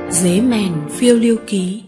Dế mèn phiêu lưu ký.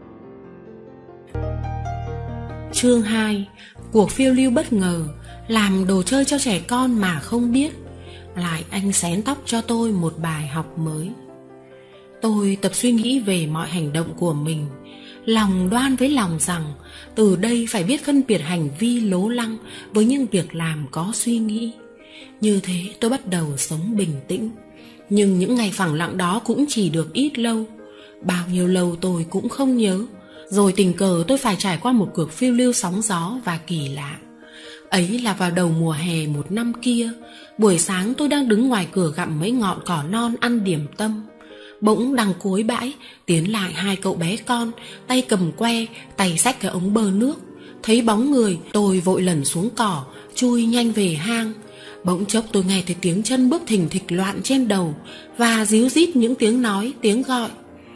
Chương 2. Cuộc phiêu lưu bất ngờ, làm đồ chơi cho trẻ con mà không biết. Lại anh xén tóc cho tôi một bài học mới. Tôi tập suy nghĩ về mọi hành động của mình, lòng đoan với lòng rằng từ đây phải biết phân biệt hành vi lố lăng với những việc làm có suy nghĩ. Như thế tôi bắt đầu sống bình tĩnh. Nhưng những ngày phẳng lặng đó cũng chỉ được ít lâu. Bao nhiêu lâu tôi cũng không nhớ. Rồi tình cờ tôi phải trải qua một cuộc phiêu lưu sóng gió và kỳ lạ. Ấy là vào đầu mùa hè một năm kia. Buổi sáng tôi đang đứng ngoài cửa gặm mấy ngọn cỏ non ăn điểm tâm. Bỗng đằng cuối bãi tiến lại hai cậu bé con, tay cầm que, tay xách cái ống bơ nước. Thấy bóng người, tôi vội lẩn xuống cỏ, chui nhanh về hang. Bỗng chốc tôi nghe thấy tiếng chân bước thình thịch loạn trên đầu, và ríu rít những tiếng nói, tiếng gọi.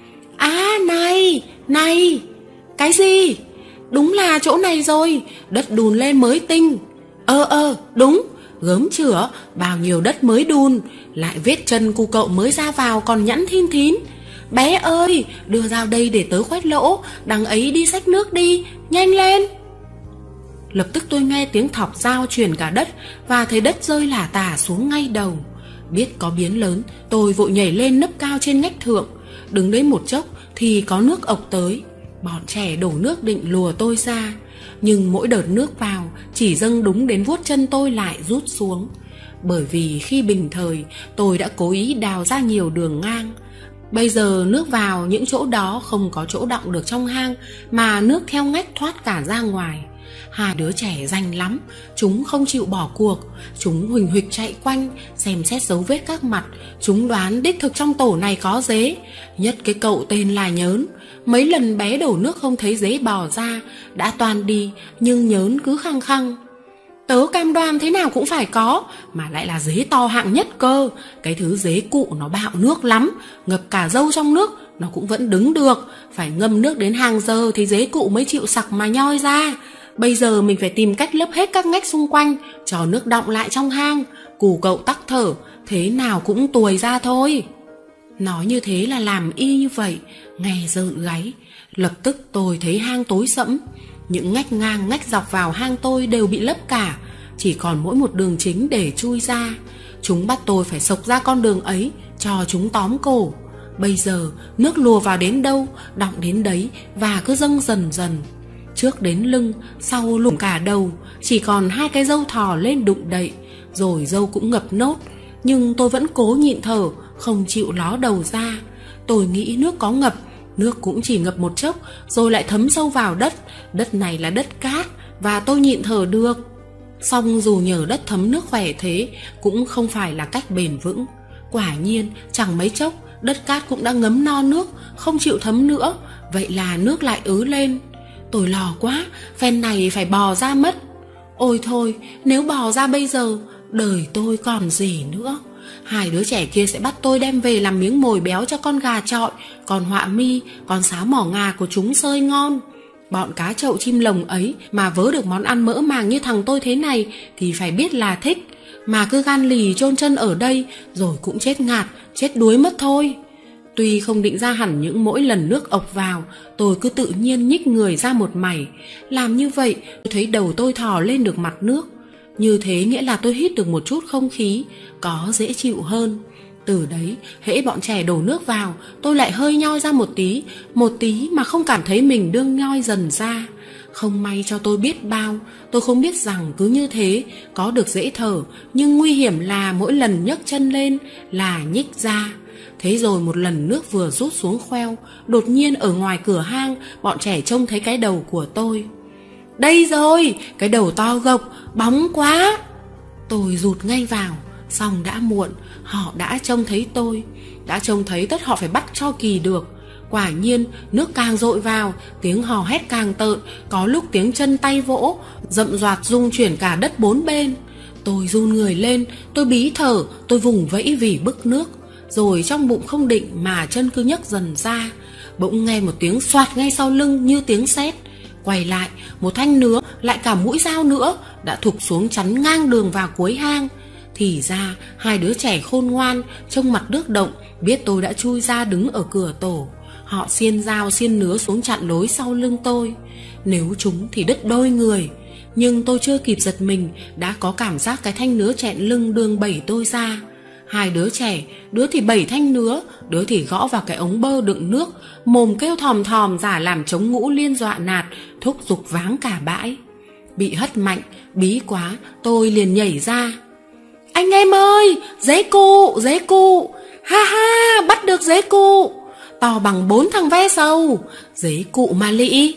Này, này! Cái gì? Đúng là chỗ này rồi, đất đùn lên mới tinh. Đúng, gớm chửa, bao nhiêu đất mới đùn, lại vết chân cu cậu mới ra vào còn nhẵn thin thín. Bé ơi, đưa dao đây để tớ khoét lỗ, đằng ấy đi xách nước đi, nhanh lên. Lập tức tôi nghe tiếng thọc dao truyền cả đất, và thấy đất rơi lả tả xuống ngay đầu. Biết có biến lớn, tôi vội nhảy lên nấp cao trên ngách thượng. Đứng đấy một chốc thì có nước ộc tới. Bọn trẻ đổ nước định lùa tôi ra, nhưng mỗi đợt nước vào chỉ dâng đúng đến vuốt chân tôi lại rút xuống. Bởi vì khi bình thời tôi đã cố ý đào ra nhiều đường ngang. Bây giờ nước vào những chỗ đó không có chỗ đọng được trong hang, mà nước theo ngách thoát cả ra ngoài. Hai đứa trẻ rành lắm, chúng không chịu bỏ cuộc. Chúng huỳnh huỵch chạy quanh, xem xét dấu vết các mặt. Chúng đoán đích thực trong tổ này có dế. Nhất cái cậu tên là Nhớn. Mấy lần bé đổ nước không thấy dế bò ra, đã toàn đi, nhưng Nhớn cứ khăng khăng. Tớ cam đoan thế nào cũng phải có, mà lại là dế to hạng nhất cơ. Cái thứ dế cụ nó bạo nước lắm, ngập cả râu trong nước nó cũng vẫn đứng được. Phải ngâm nước đến hàng giờ thì dế cụ mới chịu sặc mà nhoi ra. Bây giờ mình phải tìm cách lấp hết các ngách xung quanh, cho nước đọng lại trong hang. Cù cậu tắc thở, thế nào cũng tuồi ra thôi. Nói như thế là làm y như vậy, nghe rợn gáy. Lập tức tôi thấy hang tối sẫm. Những ngách ngang ngách dọc vào hang tôi đều bị lấp cả, chỉ còn mỗi một đường chính để chui ra. Chúng bắt tôi phải xộc ra con đường ấy, cho chúng tóm cổ. Bây giờ nước lùa vào đến đâu, đọng đến đấy, và cứ dâng dần dần. Trước đến lưng, sau lủng cả đầu, chỉ còn hai cái râu thò lên đụng đậy. Rồi râu cũng ngập nốt, nhưng tôi vẫn cố nhịn thở, không chịu ló đầu ra. Tôi nghĩ nước có ngập, nước cũng chỉ ngập một chốc, rồi lại thấm sâu vào đất. Đất này là đất cát, và tôi nhịn thở được. Song dù nhờ đất thấm nước khỏe thế, cũng không phải là cách bền vững. Quả nhiên, chẳng mấy chốc, đất cát cũng đã ngấm no nước, không chịu thấm nữa. Vậy là nước lại ứ lên. Tôi lo quá, phen này phải bò ra mất. Ôi thôi, nếu bò ra bây giờ, đời tôi còn gì nữa. Hai đứa trẻ kia sẽ bắt tôi đem về làm miếng mồi béo cho con gà chọi, con họa mi, con sáo mỏ ngà của chúng sơi ngon. Bọn cá chậu chim lồng ấy mà vớ được món ăn mỡ màng như thằng tôi thế này thì phải biết là thích. Mà cứ gan lì chôn chân ở đây rồi cũng chết ngạt, chết đuối mất thôi. Tuy không định ra hẳn những mỗi lần nước ộc vào, tôi cứ tự nhiên nhích người ra một mảy. Làm như vậy, tôi thấy đầu tôi thò lên được mặt nước. Như thế nghĩa là tôi hít được một chút không khí, có dễ chịu hơn. Từ đấy, hễ bọn trẻ đổ nước vào, tôi lại hơi nhoi ra một tí mà không cảm thấy mình đương nhoi dần ra. Không may cho tôi biết bao, tôi không biết rằng cứ như thế, có được dễ thở, nhưng nguy hiểm là mỗi lần nhấc chân lên là nhích ra. Thế rồi một lần nước vừa rút xuống khoeo, đột nhiên ở ngoài cửa hang, bọn trẻ trông thấy cái đầu của tôi. Đây rồi, cái đầu to gộc, bóng quá. Tôi rụt ngay vào, xong đã muộn, họ đã trông thấy tôi. Đã trông thấy tất họ phải bắt cho kỳ được. Quả nhiên, nước càng dội vào, tiếng hò hét càng tợn, có lúc tiếng chân tay vỗ, rậm rạp rung chuyển cả đất bốn bên. Tôi run người lên, tôi bí thở, tôi vùng vẫy vì bức nước. Rồi trong bụng không định mà chân cứ nhấc dần ra. Bỗng nghe một tiếng xoạt ngay sau lưng như tiếng sét. Quay lại, một thanh nứa, lại cả mũi dao nữa, đã thụp xuống chắn ngang đường vào cuối hang. Thì ra hai đứa trẻ khôn ngoan trông mặt nước động, biết tôi đã chui ra đứng ở cửa tổ. Họ xiên dao xiên nứa xuống chặn lối sau lưng tôi. Nếu chúng thì đứt đôi người. Nhưng tôi chưa kịp giật mình, đã có cảm giác cái thanh nứa chẹn lưng đường bẩy tôi ra. Hai đứa trẻ, đứa thì bẩy thanh nứa, đứa thì gõ vào cái ống bơ đựng nước, mồm kêu thòm thòm giả làm chống ngũ liên dọa nạt, thúc giục váng cả bãi. Bị hất mạnh, bí quá, tôi liền nhảy ra. Anh em ơi, dế cụ, ha ha, bắt được dế cụ, to bằng 4 thằng ve sầu, dế cụ mà lị.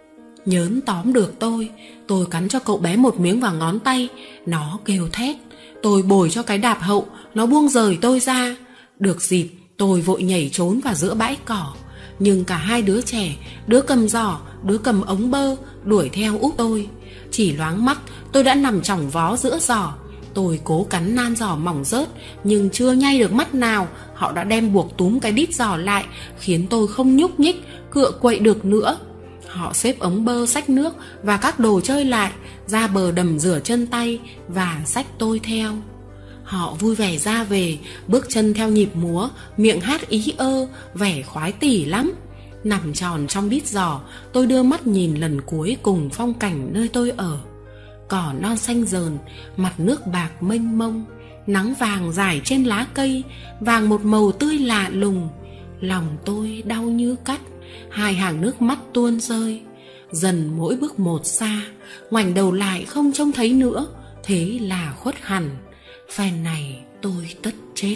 Nhớn tóm được tôi cắn cho cậu bé một miếng vào ngón tay, nó kêu thét. Tôi bồi cho cái đạp hậu, nó buông rời tôi ra. Được dịp, tôi vội nhảy trốn vào giữa bãi cỏ. Nhưng cả hai đứa trẻ, đứa cầm giỏ, đứa cầm ống bơ, đuổi theo úp tôi. Chỉ loáng mắt, tôi đã nằm chỏng vó giữa giỏ. Tôi cố cắn nan giỏ mỏng rớt, nhưng chưa nhay được mắt nào, họ đã đem buộc túm cái đít giỏ lại, khiến tôi không nhúc nhích, cựa quậy được nữa. Họ xếp ống bơ, xách nước và các đồ chơi lại, ra bờ đầm rửa chân tay và xách tôi theo. Họ vui vẻ ra về, bước chân theo nhịp múa, miệng hát ý ơ, vẻ khoái tỉ lắm. Nằm tròn trong đít giỏ, tôi đưa mắt nhìn lần cuối cùng phong cảnh nơi tôi ở. Cỏ non xanh rờn, mặt nước bạc mênh mông, nắng vàng rải trên lá cây, vàng một màu tươi lạ lùng. Lòng tôi đau như cắt, hai hàng nước mắt tuôn rơi. Dần mỗi bước một xa, ngoảnh đầu lại không trông thấy nữa, thế là khuất hẳn. Phen này tôi tất chết.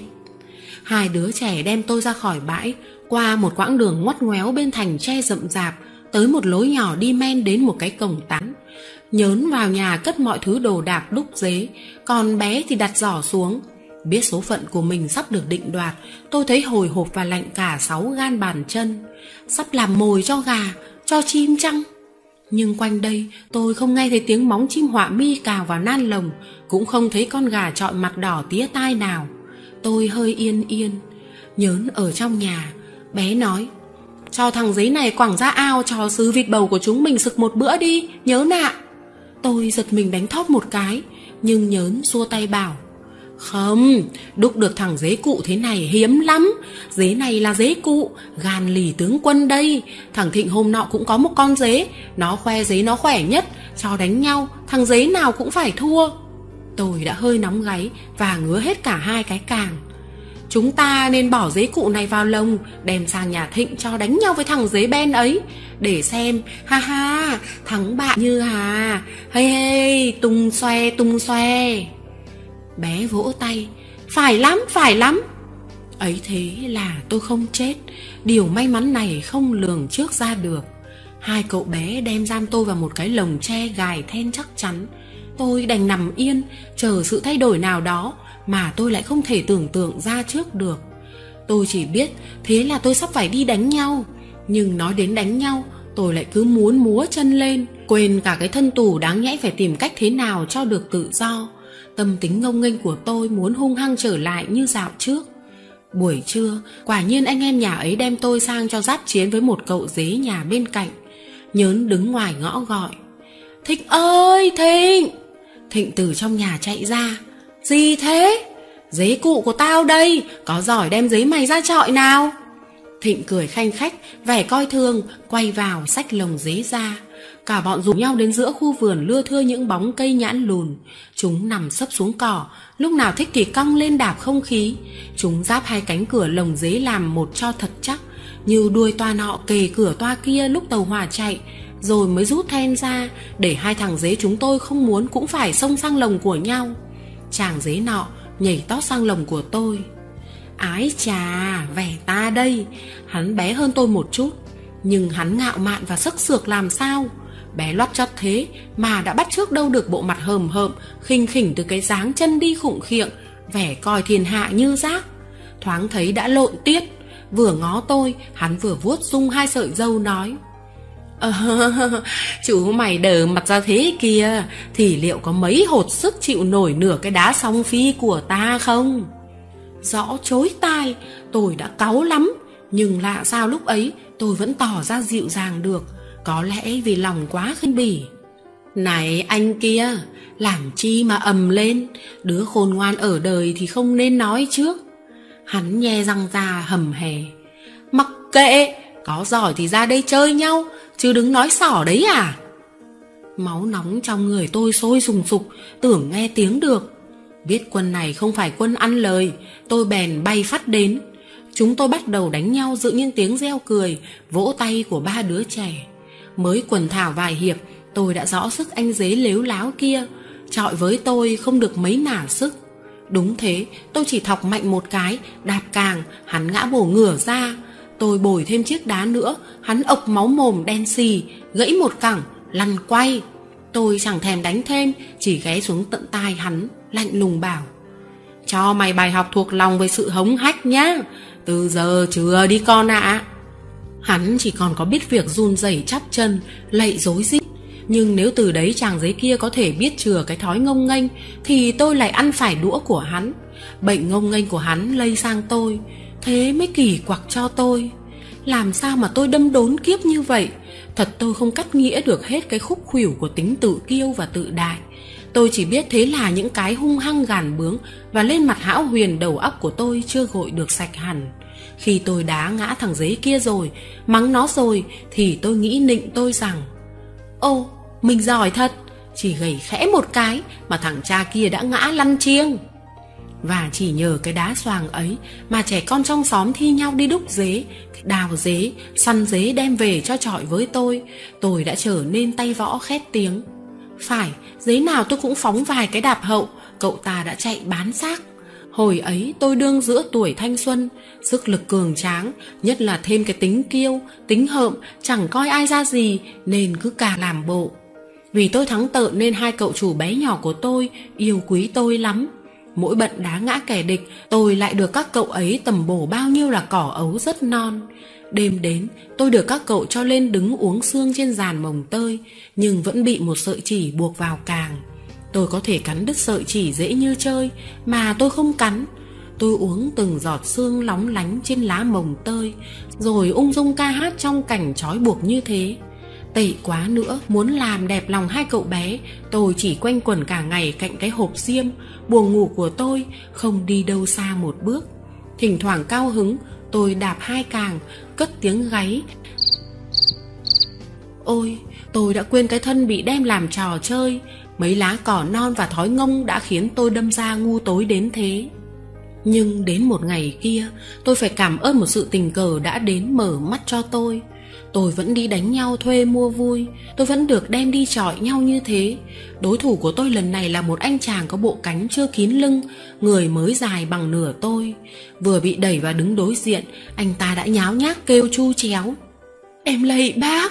Hai đứa trẻ đem tôi ra khỏi bãi, qua một quãng đường ngoắt ngoéo bên thành tre rậm rạp, tới một lối nhỏ đi men đến một cái cổng tán. Nhớn vào nhà cất mọi thứ đồ đạc đúc dế, còn bé thì đặt giỏ xuống. Biết số phận của mình sắp được định đoạt, tôi thấy hồi hộp và lạnh cả 6 gan bàn chân. Sắp làm mồi cho gà, cho chim chăng? Nhưng quanh đây tôi không nghe thấy tiếng móng chim họa mi cào vào nan lồng, cũng không thấy con gà trọi mặt đỏ tía tai nào. Tôi hơi yên yên. Nhớn ở trong nhà, bé nói: cho thằng dế này quẳng ra ao cho sứ vịt bầu của chúng mình sực một bữa đi, Nhớn ạ. Tôi giật mình đánh thót một cái, nhưng Nhớn xua tay bảo: không, đúc được thằng dế cụ thế này hiếm lắm. Dế này là dế cụ, gan lì tướng quân đây. Thằng Thịnh hôm nọ cũng có một con dế, nó khoe dế nó khỏe nhất, cho đánh nhau, thằng dế nào cũng phải thua. Tôi đã hơi nóng gáy và ngứa hết cả hai cái càng. Chúng ta nên bỏ dế cụ này vào lồng, đem sang nhà Thịnh cho đánh nhau với thằng dế ben ấy, để xem, ha ha, thắng bại như hà, hây hây, tung xoe tung xoe. Bé vỗ tay: phải lắm. Ấy thế là tôi không chết. Điều may mắn này không lường trước ra được. Hai cậu bé đem giam tôi vào một cái lồng tre gài then chắc chắn. Tôi đành nằm yên, chờ sự thay đổi nào đó mà tôi lại không thể tưởng tượng ra trước được. Tôi chỉ biết thế là tôi sắp phải đi đánh nhau. Nhưng nói đến đánh nhau, tôi lại cứ muốn múa chân lên, quên cả cái thân tù đáng nhẽ phải tìm cách thế nào cho được tự do. Tâm tính ngông nghênh của tôi muốn hung hăng trở lại như dạo trước. Buổi trưa, quả nhiên anh em nhà ấy đem tôi sang cho giáp chiến với một cậu dế nhà bên cạnh. Nhớn đứng ngoài ngõ gọi: Thịnh ơi, Thịnh! Thịnh từ trong nhà chạy ra: gì thế? Dế cụ của tao đây, có giỏi đem dế mày ra chọi nào. Thịnh cười khanh khách, vẻ coi thường, quay vào xách lồng dế ra. Cả bọn rủ nhau đến giữa khu vườn lưa thưa những bóng cây nhãn lùn. Chúng nằm sấp xuống cỏ, lúc nào thích thì cong lên đạp không khí. Chúng giáp hai cánh cửa lồng dế làm một cho thật chắc, như đuôi toa nọ kề cửa toa kia lúc tàu hỏa chạy, rồi mới rút then ra, để hai thằng dế chúng tôi không muốn cũng phải xông sang lồng của nhau. Chàng dế nọ nhảy tót sang lồng của tôi. Ái chà, vẻ ta đây. Hắn bé hơn tôi một chút, nhưng hắn ngạo mạn và sức sược làm sao. Bé lót chót thế mà đã bắt chước đâu được bộ mặt hờm hợm, khinh khỉnh từ cái dáng chân đi khủng khiệng, vẻ coi thiên hạ như rác. Thoáng thấy đã lộn tiết. Vừa ngó tôi, hắn vừa vuốt rung hai sợi râu nói: chú mày đờ mặt ra thế kìa, thì liệu có mấy hột sức chịu nổi nửa cái đá song phi của ta không? Rõ chối tai, tôi đã cáu lắm, nhưng lạ sao lúc ấy tôi vẫn tỏ ra dịu dàng được. Có lẽ vì lòng quá khinh bỉ. Này anh kia, làm chi mà ầm lên, đứa khôn ngoan ở đời thì không nên nói trước. Hắn nhe răng ra hầm hè: Mặc kệ, Có giỏi thì ra đây chơi nhau, chứ đừng nói xỏ đấy à. Máu nóng trong người tôi sôi sùng sục, tưởng nghe tiếng được. Biết quân này không phải quân ăn lời, tôi bèn bay phắt đến. Chúng tôi bắt đầu đánh nhau giữa những tiếng reo cười, vỗ tay của ba đứa trẻ. Mới quần thảo vài hiệp, tôi đã rõ sức anh dế lếu láo kia. Chọi với tôi không được mấy nả sức. Đúng thế, tôi chỉ thọc mạnh một cái, đạp càng, hắn ngã bổ ngửa ra. Tôi bồi thêm chiếc đá nữa, hắn ộc máu mồm đen xì, gãy một cẳng, lăn quay. Tôi chẳng thèm đánh thêm, chỉ ghé xuống tận tai hắn, lạnh lùng bảo: cho mày bài học thuộc lòng với sự hống hách nhá. Từ giờ chừa đi con ạ. Hắn chỉ còn có biết việc run rẩy chắp chân, lạy rối rít. Nhưng nếu từ đấy chàng giấy kia có thể biết chừa cái thói ngông nghênh, thì tôi lại ăn phải đũa của hắn. Bệnh ngông nghênh của hắn lây sang tôi, thế mới kỳ quặc cho tôi. Làm sao mà tôi đâm đốn kiếp như vậy? Thật tôi không cắt nghĩa được hết cái khúc khuỷu của tính tự kiêu và tự đại. Tôi chỉ biết thế là những cái hung hăng gàn bướng và lên mặt hão huyền đầu óc của tôi chưa gội được sạch hẳn. Khi tôi đá ngã thằng dế kia rồi, mắng nó rồi, thì tôi nghĩ nịnh tôi rằng: ô, mình giỏi thật, chỉ gầy khẽ một cái mà thằng cha kia đã ngã lăn chiêng. Và chỉ nhờ cái đá xoàng ấy mà trẻ con trong xóm thi nhau đi đúc dế, đào dế, săn dế đem về cho chọi với tôi đã trở nên tay võ khét tiếng. Phải, dế nào tôi cũng phóng vài cái đạp hậu, cậu ta đã chạy bán xác. Hồi ấy tôi đương giữa tuổi thanh xuân, sức lực cường tráng, nhất là thêm cái tính kiêu, tính hợm, chẳng coi ai ra gì, nên cứ cả làm bộ. Vì tôi thắng tợn nên hai cậu chủ bé nhỏ của tôi yêu quý tôi lắm. Mỗi bận đá ngã kẻ địch, tôi lại được các cậu ấy tầm bổ bao nhiêu là cỏ ấu rất non. Đêm đến, tôi được các cậu cho lên đứng uống sương trên giàn mồng tơi, nhưng vẫn bị một sợi chỉ buộc vào càng. Tôi có thể cắn đứt sợi chỉ dễ như chơi, mà tôi không cắn. Tôi uống từng giọt sương lóng lánh trên lá mồng tơi, rồi ung dung ca hát trong cảnh trói buộc như thế. Tệ quá nữa, muốn làm đẹp lòng hai cậu bé, tôi chỉ quanh quẩn cả ngày cạnh cái hộp diêm. Buồng ngủ của tôi không đi đâu xa một bước. Thỉnh thoảng cao hứng, tôi đạp hai càng, cất tiếng gáy: ôi, tôi đã quên cái thân bị đem làm trò chơi. Mấy lá cỏ non và thói ngông đã khiến tôi đâm ra ngu tối đến thế. Nhưng đến một ngày kia, tôi phải cảm ơn một sự tình cờ đã đến mở mắt cho tôi. Tôi vẫn đi đánh nhau thuê mua vui, tôi vẫn được đem đi chọi nhau như thế. Đối thủ của tôi lần này là một anh chàng có bộ cánh chưa kín lưng, người mới dài bằng nửa tôi. Vừa bị đẩy và đứng đối diện, anh ta đã nháo nhác kêu chu chéo: em lạy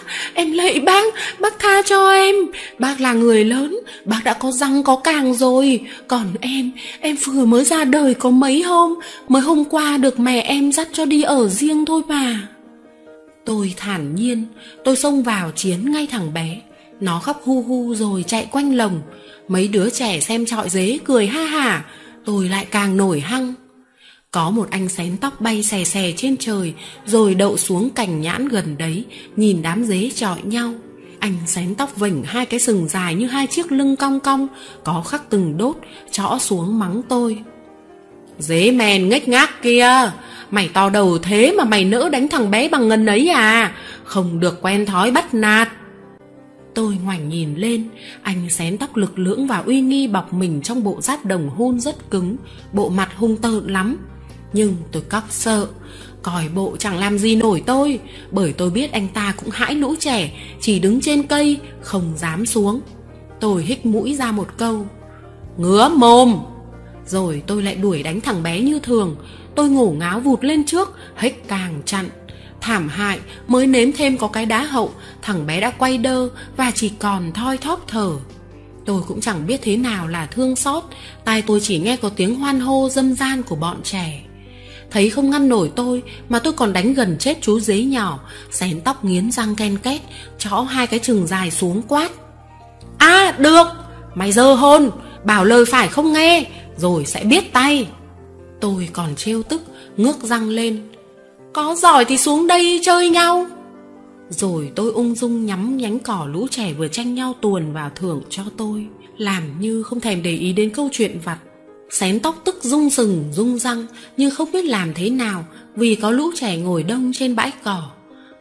bác tha cho em. Bác là người lớn, bác đã có răng có càng rồi. Còn em vừa mới ra đời có mấy hôm, mới hôm qua được mẹ em dắt cho đi ở riêng thôi mà. Tôi thản nhiên, tôi xông vào chiến ngay thằng bé. Nó khóc hu hu rồi chạy quanh lồng. Mấy đứa trẻ xem chọi dế cười ha hả, tôi lại càng nổi hăng. Có một anh xén tóc bay xè xè trên trời, rồi đậu xuống cành nhãn gần đấy, nhìn đám dế chọi nhau. Anh xén tóc vểnh hai cái sừng dài như hai chiếc lưng cong cong, có khắc từng đốt, chõ xuống mắng tôi: dế mèn nghếch ngác kia, mày to đầu thế mà mày nỡ đánh thằng bé bằng ngần ấy à? Không được quen thói bắt nạt. Tôi ngoảnh nhìn lên, anh xén tóc lực lưỡng và uy nghi bọc mình trong bộ giáp đồng hun rất cứng, bộ mặt hung tợn lắm. Nhưng tôi cóc sợ, còi bộ chẳng làm gì nổi tôi, bởi tôi biết anh ta cũng hãi lũ trẻ, chỉ đứng trên cây, không dám xuống. Tôi hích mũi ra một câu: ngứa mồm. Rồi tôi lại đuổi đánh thằng bé như thường. Tôi ngổ ngáo vụt lên trước, hích càng chặn. Thảm hại, mới nếm thêm có cái đá hậu, thằng bé đã quay đơ và chỉ còn thoi thóp thở. Tôi cũng chẳng biết thế nào là thương xót, tai tôi chỉ nghe có tiếng hoan hô dâm gian của bọn trẻ. Thấy không ngăn nổi tôi mà tôi còn đánh gần chết chú dế nhỏ, xén tóc nghiến răng ken két, chõ hai cái chừng dài xuống quát: à được, mày dơ hôn, bảo lời phải không nghe, rồi sẽ biết tay. Tôi còn trêu tức, ngước răng lên: có giỏi thì xuống đây chơi nhau. Rồi tôi ung dung nhắm nhánh cỏ lũ trẻ vừa tranh nhau tuồn vào thưởng cho tôi, làm như không thèm để ý đến câu chuyện vặt. Xén tóc tức rung sừng rung răng, nhưng không biết làm thế nào, vì có lũ trẻ ngồi đông trên bãi cỏ.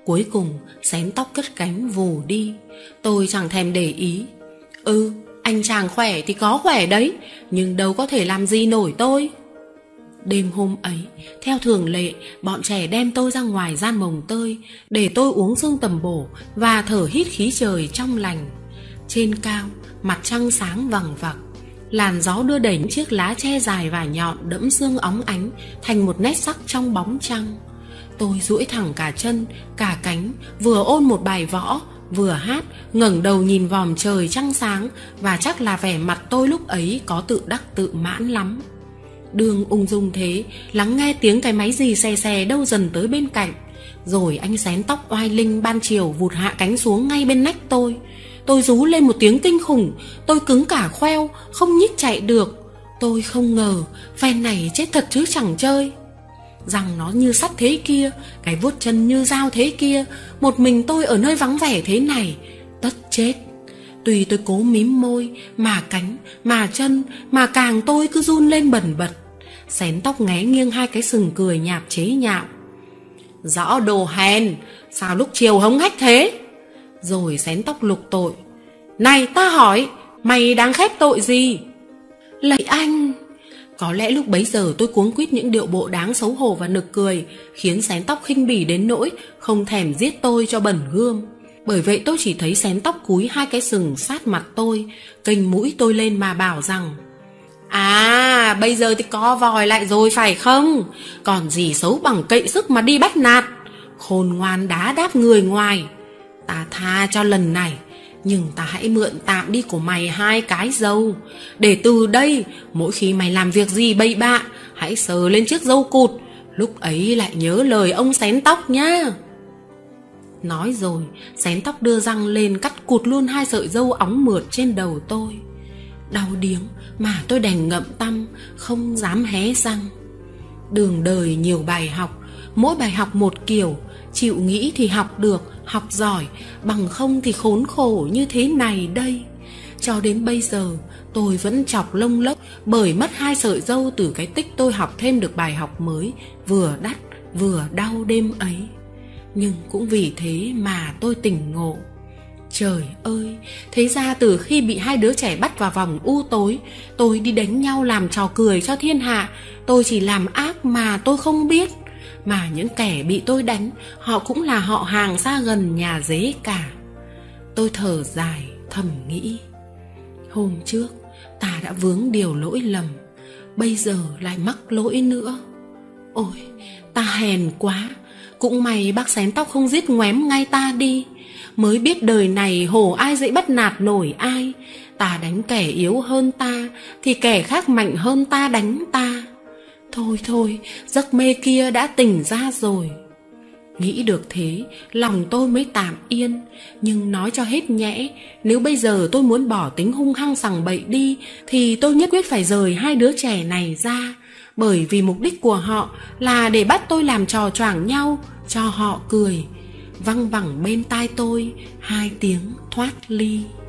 Cuối cùng xén tóc cất cánh vù đi. Tôi chẳng thèm để ý. Anh chàng khỏe thì có khỏe đấy, nhưng đâu có thể làm gì nổi tôi. Đêm hôm ấy, theo thường lệ, bọn trẻ đem tôi ra ngoài gian mồng tơi để tôi uống sương tầm bổ và thở hít khí trời trong lành. Trên cao, mặt trăng sáng vằng vặc, làn gió đưa đẩy những chiếc lá tre dài và nhọn đẫm sương óng ánh thành một nét sắc trong bóng trăng. Tôi duỗi thẳng cả chân, cả cánh, vừa ôn một bài võ, vừa hát, ngẩng đầu nhìn vòm trời trăng sáng, và chắc là vẻ mặt tôi lúc ấy có tự đắc tự mãn lắm. Đường ung dung thế, lắng nghe tiếng cái máy gì xè xè đâu dần tới bên cạnh. Rồi anh xén tóc oai linh ban chiều vụt hạ cánh xuống ngay bên nách tôi. Tôi rú lên một tiếng kinh khủng, tôi cứng cả khoeo, không nhích chạy được. Tôi không ngờ, phen này chết thật chứ chẳng chơi. Răng nó như sắt thế kia, cái vuốt chân như dao thế kia, một mình tôi ở nơi vắng vẻ thế này, tất chết. Tuy tôi cố mím môi, mà cánh, mà chân, mà càng tôi cứ run lên bần bật. Xén tóc nghé nghiêng hai cái sừng cười nhạt chế nhạo. Rõ đồ hèn, sao lúc chiều hống hách thế? Rồi xén tóc lục tội. Này ta hỏi, mày đang khép tội gì? Lạy anh! Có lẽ lúc bấy giờ tôi cuống quýt những điệu bộ đáng xấu hổ và nực cười, khiến xén tóc khinh bỉ đến nỗi không thèm giết tôi cho bẩn gươm. Bởi vậy tôi chỉ thấy xén tóc cúi hai cái sừng sát mặt tôi, kênh mũi tôi lên mà bảo rằng: À, bây giờ thì co vòi lại rồi phải không? Còn gì xấu bằng cậy sức mà đi bắt nạt. Khôn ngoan đá đáp người ngoài. Ta tha cho lần này, nhưng ta hãy mượn tạm đi của mày 2 cái râu, để từ đây mỗi khi mày làm việc gì bậy bạ, hãy sờ lên chiếc râu cụt, lúc ấy lại nhớ lời ông xén tóc nhá. Nói rồi, xén tóc đưa răng lên cắt cụt luôn 2 sợi râu óng mượt trên đầu tôi. Đau điếng mà tôi đành ngậm tăm, không dám hé răng. Đường đời nhiều bài học, mỗi bài học một kiểu. Chịu nghĩ thì học được, học giỏi, bằng không thì khốn khổ như thế này đây. Cho đến bây giờ tôi vẫn chọc lông lốc, bởi mất 2 sợi râu từ cái tích tôi học thêm được bài học mới, vừa đắt vừa đau đêm ấy. Nhưng cũng vì thế mà tôi tỉnh ngộ. Trời ơi, thế ra từ khi bị 2 đứa trẻ bắt vào vòng u tối, tôi đi đánh nhau làm trò cười cho thiên hạ. Tôi chỉ làm ác mà tôi không biết. Mà những kẻ bị tôi đánh, họ cũng là họ hàng xa gần nhà dế cả. Tôi thở dài thầm nghĩ, hôm trước ta đã vướng điều lỗi lầm, bây giờ lại mắc lỗi nữa. Ôi, ta hèn quá. Cũng may bác xén tóc không giết ngoém ngay ta đi. Mới biết đời này hổ ai dễ bắt nạt nổi ai. Ta đánh kẻ yếu hơn ta, thì kẻ khác mạnh hơn ta đánh ta. Thôi, giấc mê kia đã tỉnh ra rồi. Nghĩ được thế, lòng tôi mới tạm yên. Nhưng nói cho hết nhẽ, nếu bây giờ tôi muốn bỏ tính hung hăng sằng bậy đi, thì tôi nhất quyết phải rời 2 đứa trẻ này ra. Bởi vì mục đích của họ là để bắt tôi làm trò choảng nhau, cho họ cười. Văng vẳng bên tai tôi 2 tiếng thoát ly.